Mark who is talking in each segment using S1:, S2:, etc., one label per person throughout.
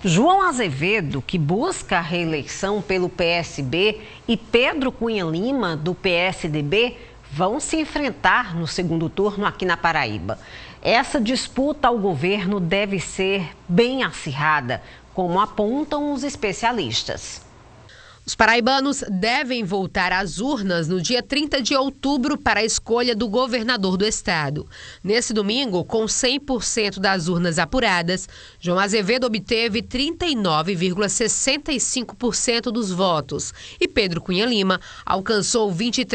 S1: João Azevedo, que busca a reeleição pelo PSB, e Pedro Cunha Lima, do PSDB, vão se enfrentar no segundo turno aqui na Paraíba. Essa disputa ao governo deve ser bem acirrada, como apontam os especialistas.
S2: Os paraibanos devem voltar às urnas no dia 30 de outubro para a escolha do governador do estado. Nesse domingo, com 100% das urnas apuradas, João Azevedo obteve 39,65% dos votos e Pedro Cunha Lima alcançou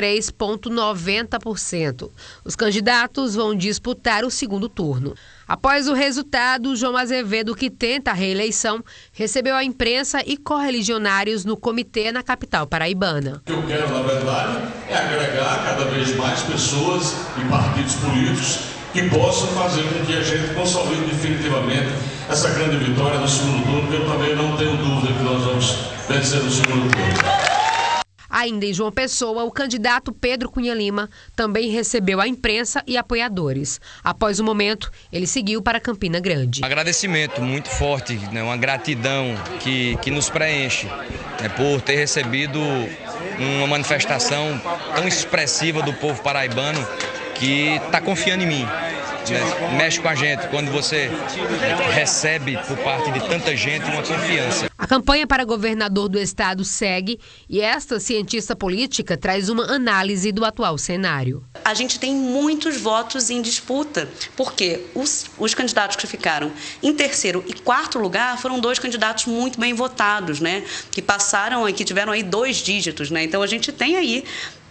S2: 23,90%. Os candidatos vão disputar o segundo turno. Após o resultado, João Azevedo, que tenta a reeleição, recebeu a imprensa e correligionários no comitê na capital paraibana.
S3: O que eu quero, na verdade, é agregar cada vez mais pessoas e partidos políticos que possam fazer com que a gente consolide definitivamente essa grande vitória no segundo turno, que eu também não tenho dúvida que nós vamos vencer no segundo turno.
S2: Ainda em João Pessoa, o candidato Pedro Cunha Lima também recebeu a imprensa e apoiadores. Após o momento, ele seguiu para Campina Grande.
S4: Um agradecimento muito forte, né? Uma gratidão que nos preenche, né? Por ter recebido uma manifestação tão expressiva do povo paraibano que está confiando em mim. Né? Mexe com a gente quando você recebe por parte de tanta gente uma confiança.
S2: A campanha para governador do estado segue e esta cientista política traz uma análise do atual cenário.
S5: A gente tem muitos votos em disputa, porque os candidatos que ficaram em terceiro e quarto lugar foram dois candidatos muito bem votados, né? Que passaram e que tiveram aí 2 dígitos, né? Então a gente tem aí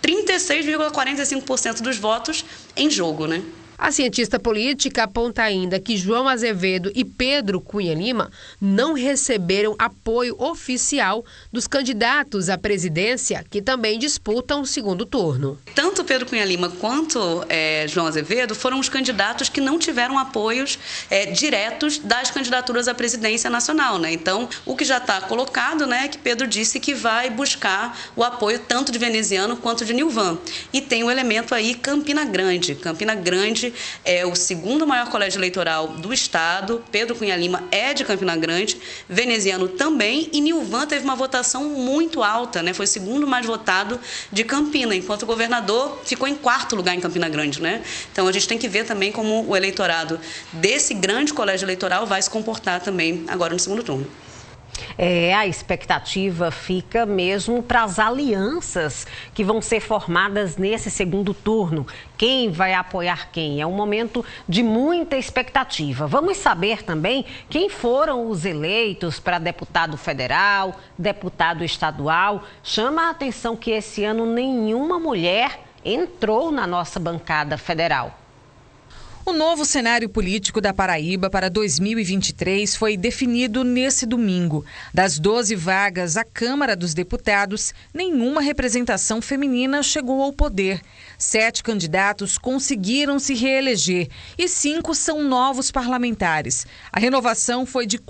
S5: 36,45% dos votos em jogo, né?
S2: A cientista política aponta ainda que João Azevedo e Pedro Cunha Lima não receberam apoio oficial dos candidatos à presidência, que também disputam o segundo turno.
S5: Tanto Pedro Cunha Lima quanto João Azevedo foram os candidatos que não tiveram apoios diretos das candidaturas à presidência nacional, né? Então, o que já está colocado, né, é que Pedro disse que vai buscar o apoio tanto de veneziano quanto de Nilvan. E tem o elemento aí Campina Grande. Campina Grande é o segundo maior colégio eleitoral do estado. Pedro Cunha Lima é de Campina Grande, veneziano também, e Nilvan teve uma votação muito alta, né? Foi o segundo mais votado de Campina, enquanto o governador ficou em quarto lugar em Campina Grande, né? Então a gente tem que ver também como o eleitorado desse grande colégio eleitoral vai se comportar também agora no segundo turno.
S1: A expectativa fica mesmo para as alianças que vão ser formadas nesse segundo turno. Quem vai apoiar quem? É um momento de muita expectativa. Vamos saber também quem foram os eleitos para deputado federal, deputado estadual. Chama a atenção que esse ano nenhuma mulher entrou na nossa bancada federal.
S6: O novo cenário político da Paraíba para 2023 foi definido nesse domingo. Das 12 vagas à Câmara dos Deputados, nenhuma representação feminina chegou ao poder. 7 candidatos conseguiram se reeleger e 5 são novos parlamentares. A renovação foi de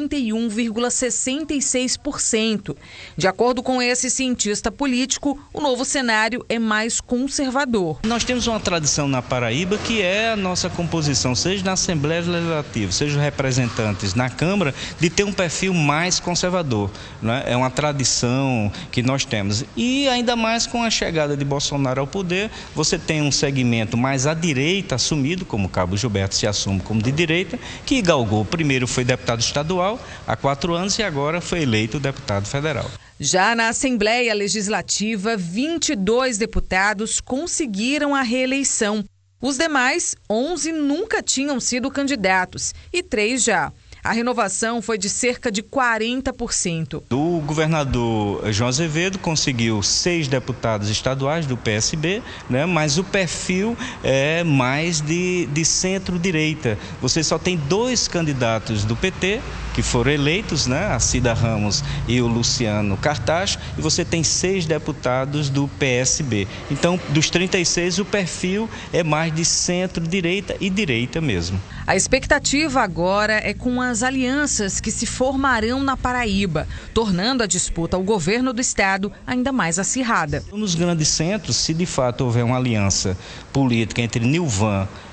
S6: 41,66%. De acordo com esse cientista político, o novo cenário é mais conservador.
S7: Nós temos uma tradição na Paraíba que é a nossa composição, seja na Assembleia Legislativa, seja os representantes na Câmara, de ter um perfil mais conservador, né? É uma tradição que nós temos. E ainda mais com a chegada de Bolsonaro ao poder, você tem um segmento mais à direita assumido, como o Cabo Gilberto se assume como de direita, que galgou. Primeiro foi deputado estadual há 4 anos e agora foi eleito deputado federal.
S6: Já na Assembleia Legislativa, 22 deputados conseguiram a reeleição. Os demais, 11 nunca tinham sido candidatos e 3 já. A renovação foi de cerca de 40%.
S7: O governador João Azevedo conseguiu 6 deputados estaduais do PSB, né? Mas o perfil é mais de centro-direita. Você só tem 2 candidatos do PT que foram eleitos, né? A Cida Ramos e o Luciano Cartacho, e você tem 6 deputados do PSB. Então, dos 36, o perfil é mais de centro-direita e direita mesmo.
S6: A expectativa agora é com as alianças que se formarão na Paraíba, tornando a disputa ao governo do estado ainda mais acirrada.
S7: Nos grandes centros, se de fato houver uma aliança política entre Nilvan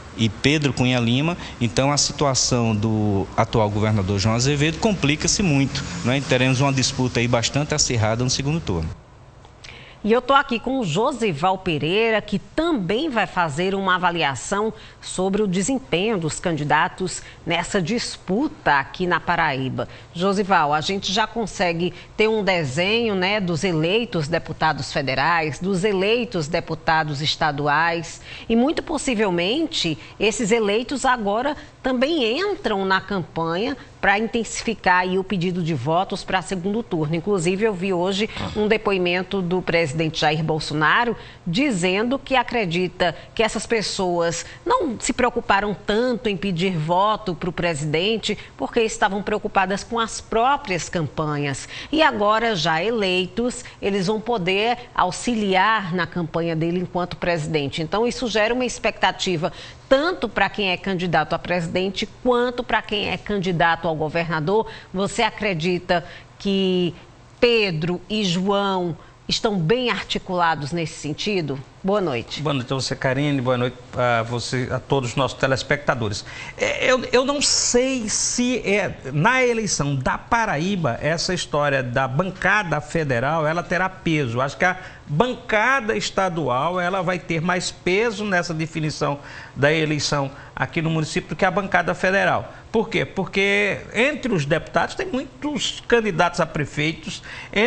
S7: e Pedro Cunha Lima. Então a situação do atual governador João Azevedo complica-se muito, né? Teremos uma disputa aí bastante acirrada no segundo turno.
S1: E eu estou aqui com o Josival Pereira, que também vai fazer uma avaliação sobre o desempenho dos candidatos nessa disputa aqui na Paraíba. Josival, a gente já consegue ter um desenho, né, dos eleitos deputados federais, dos eleitos deputados estaduais e muito possivelmente esses eleitos agora também entram na campanha para intensificar aí o pedido de votos para segundo turno. Inclusive, eu vi hoje um depoimento do presidente Jair Bolsonaro dizendo que acredita que essas pessoas não se preocuparam tanto em pedir voto para o presidente porque estavam preocupadas com as próprias campanhas. E agora, já eleitos, eles vão poder auxiliar na campanha dele enquanto presidente. Então, isso gera uma expectativa tanto para quem é candidato a presidente quanto para quem é candidato ao governador. Você acredita que Pedro e João estão bem articulados nesse sentido? Boa noite.
S8: Boa noite a você, Karine. Boa noite a você, a todos os nossos telespectadores. Eu não sei se na eleição da Paraíba, essa história da bancada federal, ela terá peso. Acho que a bancada estadual, ela vai ter mais peso nessa definição da eleição aqui no município do que a bancada federal. Por quê? Porque entre os deputados tem muitos candidatos a prefeitos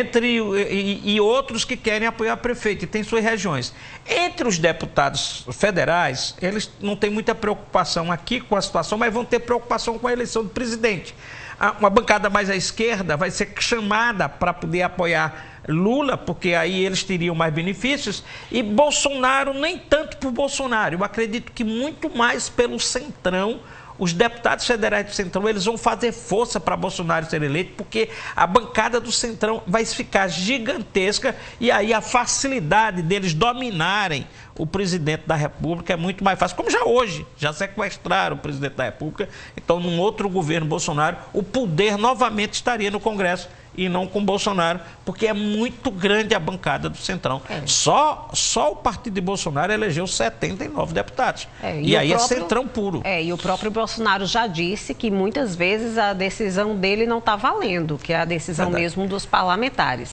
S8: e outros que querem apoiar prefeito e tem suas regiões. Entre os deputados federais, eles não têm muita preocupação aqui com a situação, mas vão ter preocupação com a eleição do presidente. Uma bancada mais à esquerda vai ser chamada para poder apoiar Lula, porque aí eles teriam mais benefícios, e Bolsonaro nem tanto por Bolsonaro. Eu acredito que muito mais pelo Centrão. Os deputados federais do Centrão, eles vão fazer força para Bolsonaro ser eleito, porque a bancada do Centrão vai ficar gigantesca e aí a facilidade deles dominarem o presidente da República é muito mais fácil. Como já hoje, já sequestraram o presidente da República, então num outro governo Bolsonaro, o poder novamente estaria no Congresso e não com Bolsonaro, porque é muito grande a bancada do Centrão. Só o partido de Bolsonaro elegeu 79 deputados. E aí é Centrão puro.
S1: E o próprio Bolsonaro já disse que muitas vezes a decisão dele não está valendo, que é a decisão mesmo dos parlamentares.